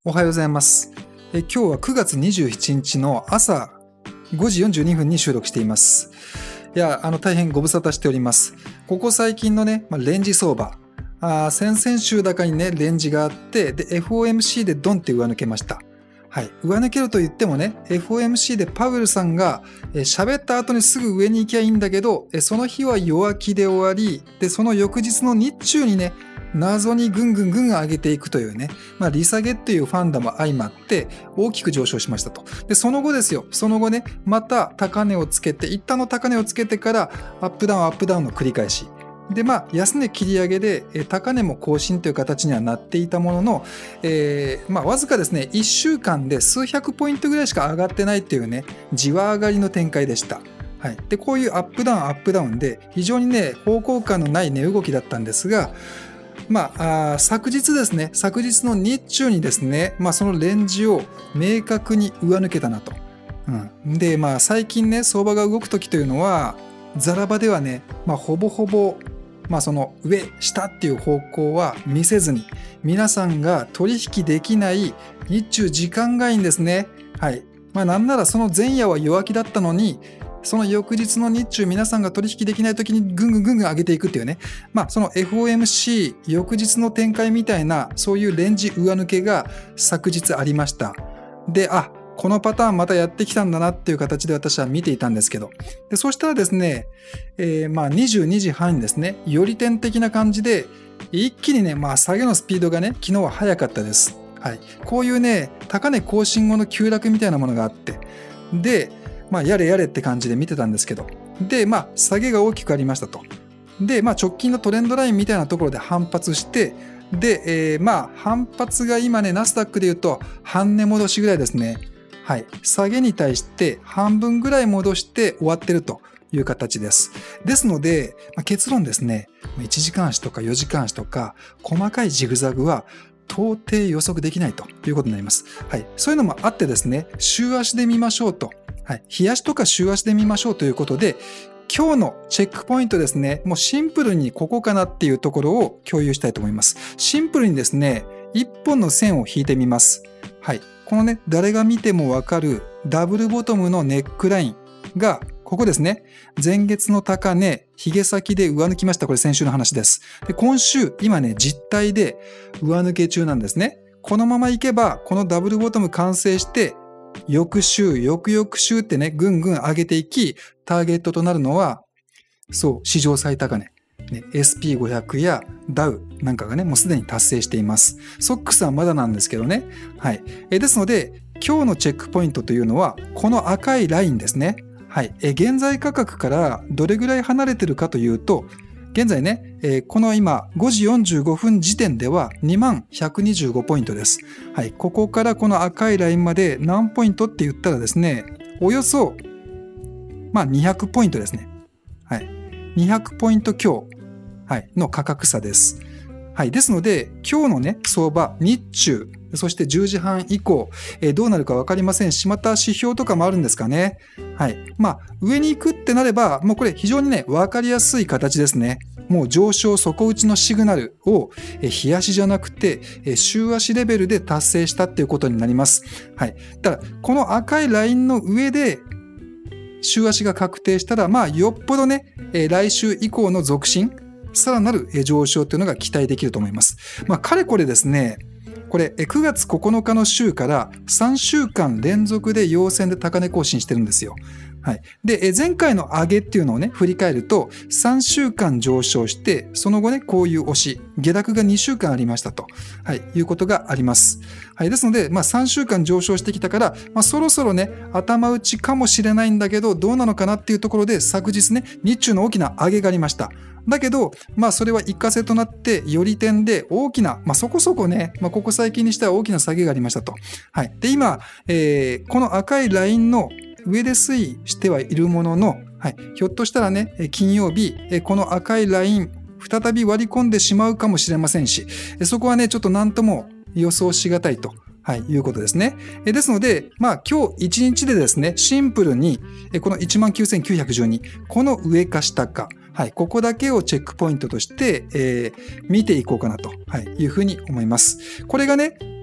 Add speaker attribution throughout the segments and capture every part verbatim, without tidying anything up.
Speaker 1: おはようございます。え今日はくがつにじゅうしちにちの朝ごじよんじゅうにふんに収録しています。いや、あの大変ご無沙汰しております。ここ最近のね、まあ、レンジ相場、あ先々週高にね、レンジがあって、で、エフオーエムシー でドンって上抜けました。はい。上抜けると言ってもね、エフオーエムシー でパウエルさんが喋った後にすぐ上に行きゃいいんだけど、その日は弱気で終わり、で、その翌日の日中にね、謎にぐんぐんぐん上げていくというね、まあ、利下げっていうファンダも相まって大きく上昇しましたと。で、その後ですよ、その後ね、また高値をつけて、一旦の高値をつけてからアップダウンアップダウンの繰り返し。で、まあ、安値切り上げで、え高値も更新という形にはなっていたものの、えー、まあ、わずかですね、いっしゅうかんで数百ポイントぐらいしか上がってないっていうね、じわ上がりの展開でした。はい。で、こういうアップダウンアップダウンで、非常にね、方向感のない値動きだったんですが、まあ、あ昨日ですね、昨日の日中にですね、まあ、そのレンジを明確に上抜けたなと。うん、で、まあ、最近ね、相場が動くときというのは、ザラ場ではね、まあ、ほぼほぼ、まあ、その上、下っていう方向は見せずに、皆さんが取引できない日中時間外にですね、はい。まあ、なんならその前夜は弱気だったのに、その翌日の日中皆さんが取引できない時にぐんぐんぐんぐん上げていくっていうね。まあその エフオーエムシー 翌日の展開みたいなそういうレンジ上抜けが昨日ありました。で、あ、このパターンまたやってきたんだなっていう形で私は見ていたんですけど。で、そしたらですね、えー、まあにじゅうにじはんにですね、より点的な感じで一気にね、まあ下げのスピードがね、昨日は早かったです。はい。こういうね、高値更新後の急落みたいなものがあって。で、まあ、やれやれって感じで見てたんですけど。で、まあ、下げが大きくありましたと。で、まあ、直近のトレンドラインみたいなところで反発して、で、えー、まあ、反発が今ね、ナスダックで言うと、半値戻しぐらいですね。はい。下げに対して半分ぐらい戻して終わってるという形です。ですので、まあ、結論ですね、いちじかん足とかよじかん足とか、細かいジグザグは、到底予測できないということになります。はい。そういうのもあってですね、週足で見ましょうと。はい。日足とか週足で見ましょうということで、今日のチェックポイントですね、もうシンプルにここかなっていうところを共有したいと思います。シンプルにですね、一本の線を引いてみます。はい。このね、誰が見てもわかるダブルボトムのネックラインが、ここですね。前月の高値、髭先で上抜きました。これ先週の話です。で、今週、今ね、実体で上抜け中なんですね。このままいけば、このダブルボトム完成して、翌週、翌々週ってね、ぐんぐん上げていき、ターゲットとなるのは、そう、史上最高値。ね、エスピーごひゃく やダウなんかがね、もうすでに達成しています。ソックスはまだなんですけどね。はい。えですので、今日のチェックポイントというのは、この赤いラインですね。はい。え現在価格からどれぐらい離れてるかというと、現在ね、えー、この今ごじよんじゅうごふん時点ではにまんひゃくにじゅうごポイントです。はい。ここからこの赤いラインまで何ポイントって言ったらですね、およそ、まあにひゃくポイントですね。はい。にひゃくポイント強、はい、の価格差です。はい。ですので、今日のね、相場、日中、そしてじゅうじはん以降、えー、どうなるかわかりませんし、また指標とかもあるんですかね。はい。まあ、上に行くってなれば、もうこれ非常にね、わかりやすい形ですね。もう上昇底打ちのシグナルを、えー、日足じゃなくて、えー、週足レベルで達成したっていうことになります。はい。ただ、この赤いラインの上で、週足が確定したら、まあ、よっぽどね、えー、来週以降の続伸、さらなる上昇というのが期待できると思います。まあ、かれこれですね、これくがつここのかの週からさんしゅうかん連続で陽線で高値更新してるんですよ。はい。で、前回の上げっていうのをね、振り返ると、さんしゅうかん上昇して、その後ね、こういう押し、下落がにしゅうかんありましたと、はい、いうことがあります。はい。ですので、まあさんしゅうかん上昇してきたから、まあそろそろね、頭打ちかもしれないんだけど、どうなのかなっていうところで、昨日ね、日中の大きな上げがありました。だけど、まあそれは一過性となって、より点で大きな、まあそこそこね、まあここ最近にしては大きな下げがありましたと。はい。で、今、えー、この赤いラインの上で推移してはいるものの、はい、ひょっとしたらね、金曜日、この赤いライン、再び割り込んでしまうかもしれませんし、そこはね、ちょっと何とも予想しがたいと。はい、いうことですね。えですので、まあ今日いちにちでですね、シンプルに、この いちまんきゅうせんきゅうひゃくじゅうに、この上か下か、はい、ここだけをチェックポイントとして、えー、見ていこうかなと、はい、いうふうに思います。これがね、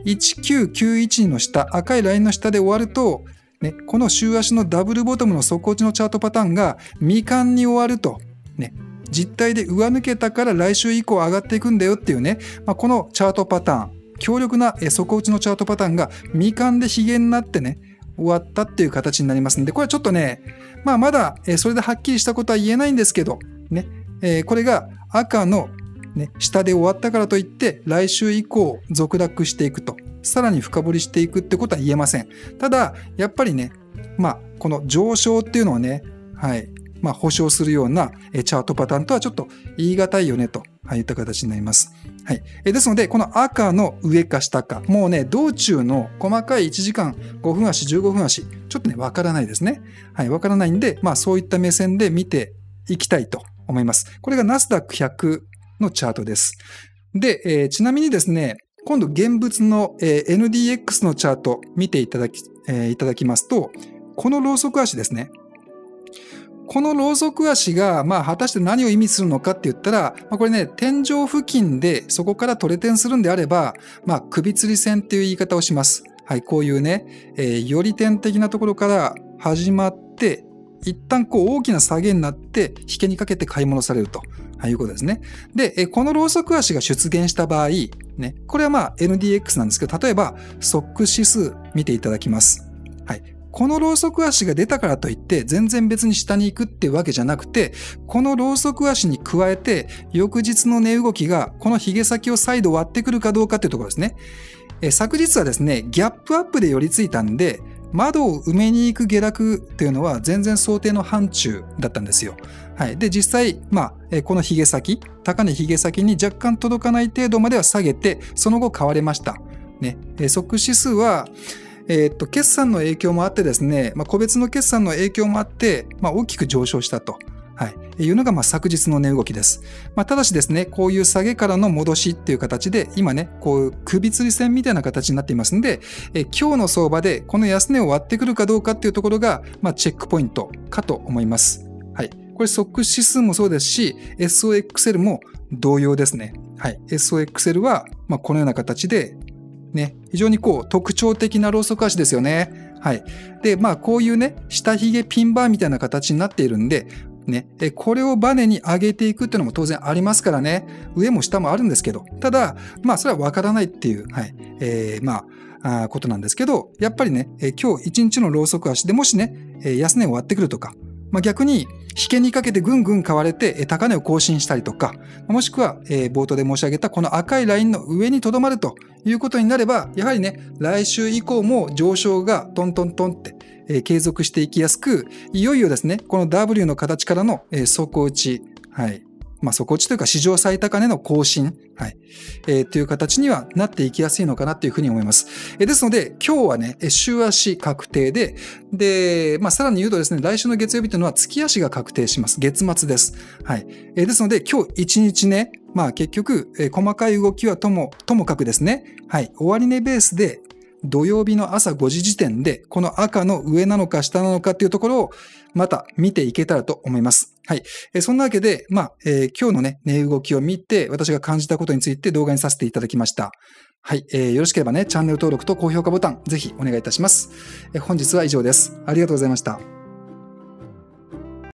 Speaker 1: いちきゅうきゅういちの下、赤いラインの下で終わると、ね、この週足のダブルボトムの底落ちのチャートパターンが未完に終わると、ね、実体で上抜けたから来週以降上がっていくんだよっていうね、まあ、このチャートパターン、強力な底打ちのチャートパターンが未完でヒゲになってね、終わったっていう形になりますんで、これはちょっとね、まあまだそれではっきりしたことは言えないんですけど、ね、えー、これが赤の、ね、下で終わったからといって、来週以降続落していくと、さらに深掘りしていくってことは言えません。ただ、やっぱりね、まあ、この上昇っていうのはね、はい、まあ、保証するようなチャートパターンとはちょっと言い難いよねといった形になります。はい。ですので、この赤の上か下か、もうね、道中の細かいいちじかん、ごふん足、じゅうごふん足、ちょっとね、わからないですね。はい、わからないんで、まあ、そういった目線で見ていきたいと思います。これがナスダックひゃくのチャートです。で、えー、ちなみにですね、今度現物の、えー、エヌディーエックス のチャート見ていただき、えー、いただきますと、このローソク足ですね。このローソク足が、まあ、果たして何を意味するのかって言ったら、まあ、これね、天井付近でそこからトレテンするんであれば、まあ、首吊り線っていう言い方をします。はい、こういうね、えー、より点的なところから始まって、一旦こう大きな下げになって、引けにかけて買い戻されるということですね。で、このローソク足が出現した場合、ね、これはまあ エヌディーエックス なんですけど、例えば、ソック指数見ていただきます。はい。このローソク足が出たからといって、全然別に下に行くっていうわけじゃなくて、このローソク足に加えて、翌日の値動きが、このヒゲ先を再度割ってくるかどうかっていうところですね。え昨日はですね、ギャップアップで寄り付いたんで、窓を埋めに行く下落っていうのは全然想定の範疇だったんですよ。はい。で、実際、まあ、このヒゲ先、高値ヒゲ先に若干届かない程度までは下げて、その後買われました。ね。ソック指数は、えー、っと、決算の影響もあってですね、まあ、個別の決算の影響もあって、まあ、大きく上昇したと。はい。いうのが、まあ、昨日の値動きです。まあ、ただしですね、こういう下げからの戻しっていう形で、今ね、こういう首吊り線みたいな形になっていますんで、え今日の相場でこの安値を割ってくるかどうかっていうところが、まあ、チェックポイントかと思います。はい。これ、ソック指数もそうですし、エスオーエックスエル も同様ですね。はい。エスオーエックスエル は、まあ、このような形で、ね、非常にこう特徴的なローソク足ですよね。はい。で、まあこういうね、下髭ピンバーみたいな形になっているんで、ね、これをバネに上げていくっていうのも当然ありますからね。上も下もあるんですけど、ただ、まあそれはわからないっていう、はい。えー、まあ、あことなんですけど、やっぱりね、今日一日のローソク足でもしね、安値を割ってくるとか、まあ、逆に引けにかけてぐんぐん買われて高値を更新したりとか、もしくは冒頭で申し上げたこの赤いラインの上にとどまるということになれば、やはりね、来週以降も上昇がトントントンって継続していきやすく、いよいよですね、この ダブリュー の形からの底打ち、はい。まあ、底打ちというか史上最高値の更新、はい、えー、という形にはなっていきやすいのかなというふうに思います。えー、ですので、今日はね、週足確定で、で、まあ、さらに言うとですね、来週の月曜日というのは月足が確定します。月末です。はい。えー、ですので、今日一日ね、まあ、結局、えー、細かい動きはとも、ともかくですね、はい、終値ベースで、土曜日の朝ごじ時点で、この赤の上なのか下なのかっていうところを、また見ていけたらと思います。はい。えー、そんなわけで、まあ、えー、今日のね、値動きを見て、私が感じたことについて動画にさせていただきました。はい。えー、よろしければね、チャンネル登録と高評価ボタン、ぜひお願いいたします。えー、本日は以上です。ありがとうございました。